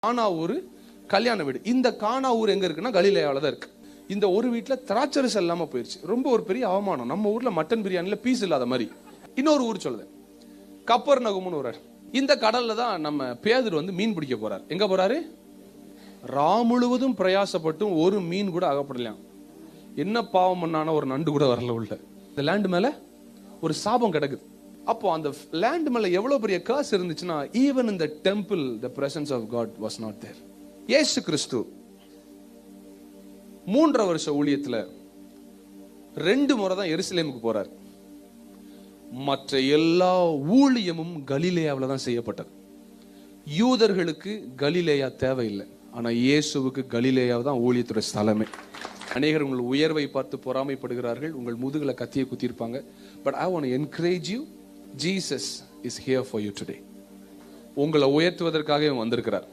கானா ஊர் கல்யாண வீடு. இந்த கானா ஊர் எங்க இருக்குன்னா கலிலேயாவில் தான் இருக்கு. இந்த ஒரு வீட்டில் திராட்சரசு இல்லாம போயிருச்சு. ரொம்ப ஒரு பெரிய அவமானம். நம்ம ஊர்ல மட்டன் பிரியாணில பீஸ் இல்லாத மாதிரி. இன்னொரு ஊர் சொல்லுது கப்பர்நகம்னு ஒரு. இந்த கடல்ல தான் நம்ம பேதுரு வந்து மீன் பிடிக்க போறாரு. எங்க போறாரு? ரா முழுவதும் பிரயாசப்பட்டும் ஒரு மீன் கூட அகப்படலாம். என்ன பாவம் பண்ணான ஒரு நண்டு கூட வரல உள்ள. இந்த லேண்ட் மேல ஒரு சாபம் கிடக்குது. அப்போ அந்த லேண்ட் மேல எவ்வளவு பெரிய கர்ஸ் இருந்துச்சுன்னா, even in the temple the presence of God was not there. இயேசு கிறிஸ்து 3 வருஷ ஊழியத்துல 2 முறை தான் எருசலேமுக்கு போறார். மற்ற எல்லா ஊழியமும் கலிலேயாவில் தான் செய்யப்பட்டது. யூதர்களுக்கு கலிலேயா தேவையில்லை, ஆனா இயேசுவுக்கு கலிலேயா தான் ஊழியத்துடைய ஸ்தலமே. அநேகர் உங்கள் உயர்வை பார்த்து பொறாமைப்படுகிறார்கள், உங்கள் முதுகுல கத்தியை குத்திருப்பாங்க. But I want to encourage you, Jesus is here for you today. உங்களை உயர்த்துவதற்காக வந்திருக்கிறார்.